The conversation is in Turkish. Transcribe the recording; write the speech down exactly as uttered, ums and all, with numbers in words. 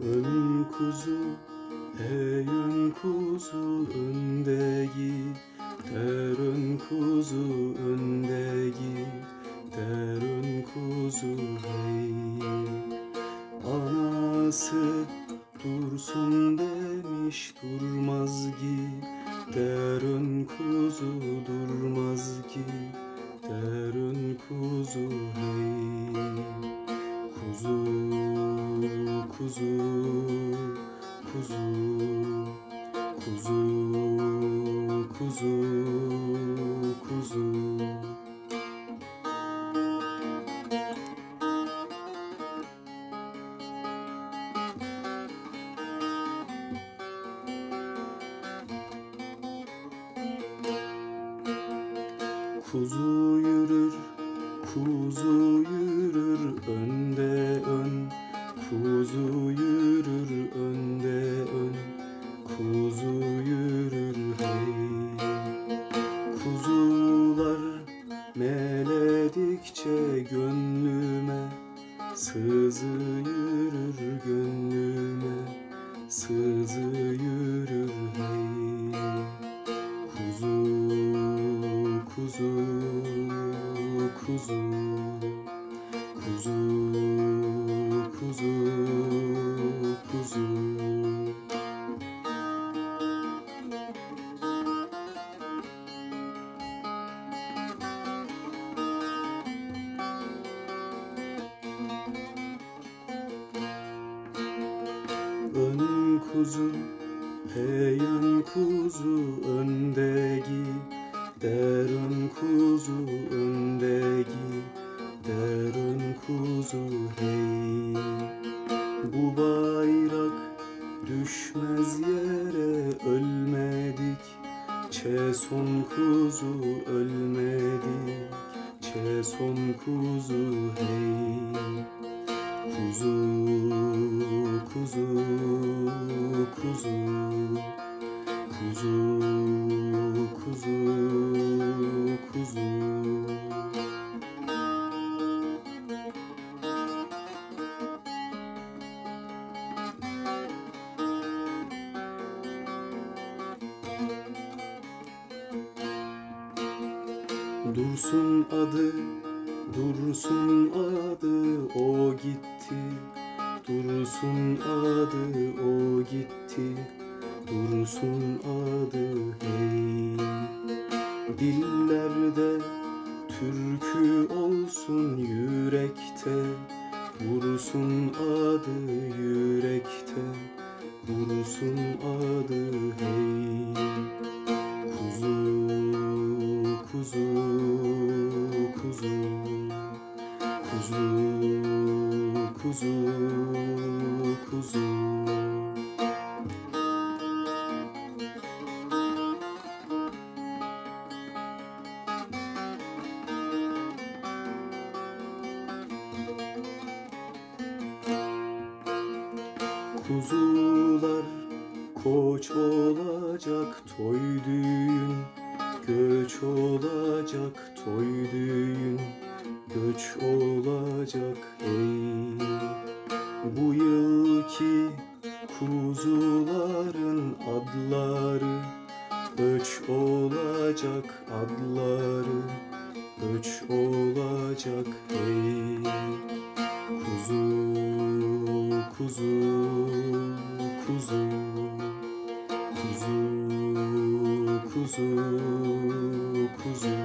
Ön kuzu, ey ön kuzu önde gider, ön kuzu önde gider, ön kuzu hey. Anası dursun demiş, durmaz gider, ön kuzu durmaz gider, ön kuzu hey. Kuzu, kuzu, kuzu, kuzu, kuzu, kuzu. Kuzu yürür, kuzu yürür önde ön, kuzu yürür önde ön, kuzu yürür hey. Kuzular meledikçe gönlüme, sızı yürür gönlüme, sızı yürür hey. Kuzu, kuzu, kuzu, kuzu, kuzu, kuzu. Ön kuzu, hey ön kuzu önde gider, ön kuzu önde gider, ön kuzu hey. Bu bayrak düşmez yere, ölmedikçe son kuzu, ölmedikçe son kuzu hey. Kuzu, kuzu, kuzu, kuzu, kuzu, kuzu. Dursun adı, dursun adı, o gitti. Dursun adı, o gitti. Dursun adı hey. Dillerde türkü olsun, yürekte vursun adı, yürekte vursun adı hey. Kuzu, kuzu, kuzu, kuzu, kuzu, kuzu. Kuzular koç olacak, toy düğün göç olacak, toy düğün göç olacak ey. Bu yılki kuzuların adları öç olacak, adları öç olacak ey. Kuzu, kuzu, kuzu, kuzu, kuzu, kuzu.